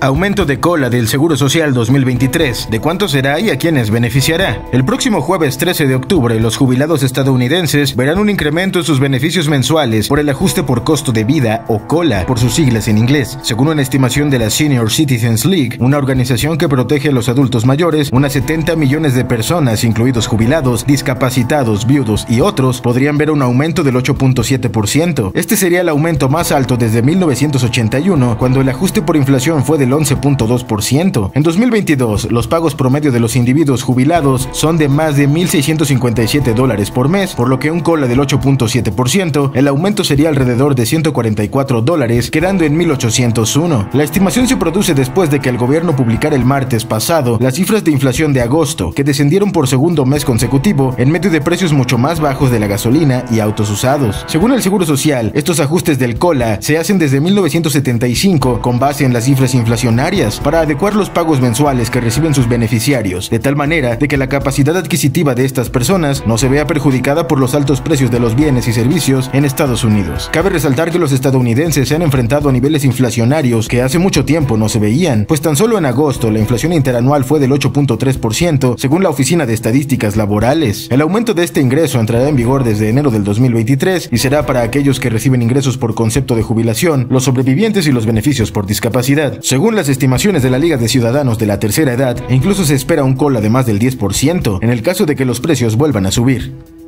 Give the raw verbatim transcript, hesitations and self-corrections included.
Aumento de cola del Seguro Social dos mil veintitrés. ¿De cuánto será y a quiénes beneficiará? El próximo jueves trece de octubre, los jubilados estadounidenses verán un incremento en sus beneficios mensuales por el ajuste por costo de vida o cola, por sus siglas en inglés. Según una estimación de la Senior Citizens League, una organización que protege a los adultos mayores, unas setenta millones de personas, incluidos jubilados, discapacitados, viudos y otros, podrían ver un aumento del ocho punto siete por ciento. Este sería el aumento más alto desde mil novecientos ochenta y uno, cuando el ajuste por inflación fue del once punto dos por ciento. En dos mil veintidós, los pagos promedio de los individuos jubilados son de más de mil seiscientos cincuenta y siete dólares por mes, por lo que un cola del ocho punto siete por ciento, el aumento sería alrededor de ciento cuarenta y cuatro dólares, quedando en mil ochocientos uno. La estimación se produce después de que el gobierno publicara el martes pasado las cifras de inflación de agosto, que descendieron por segundo mes consecutivo en medio de precios mucho más bajos de la gasolina y autos usados. Según el Seguro Social, estos ajustes del cola se hacen desde mil novecientos setenta y cinco con base en las cifras inflacionarias para adecuar los pagos mensuales que reciben sus beneficiarios, de tal manera de que la capacidad adquisitiva de estas personas no se vea perjudicada por los altos precios de los bienes y servicios en Estados Unidos. Cabe resaltar que los estadounidenses se han enfrentado a niveles inflacionarios que hace mucho tiempo no se veían, pues tan solo en agosto la inflación interanual fue del ocho punto tres por ciento, según la Oficina de Estadísticas Laborales. El aumento de este ingreso entrará en vigor desde enero del dos mil veintitrés y será para aquellos que reciben ingresos por concepto de jubilación, los sobrevivientes y los beneficios por discapacidad. Según las estimaciones de la Liga de Ciudadanos de la Tercera Edad, incluso se espera un cola de más del diez por ciento en el caso de que los precios vuelvan a subir.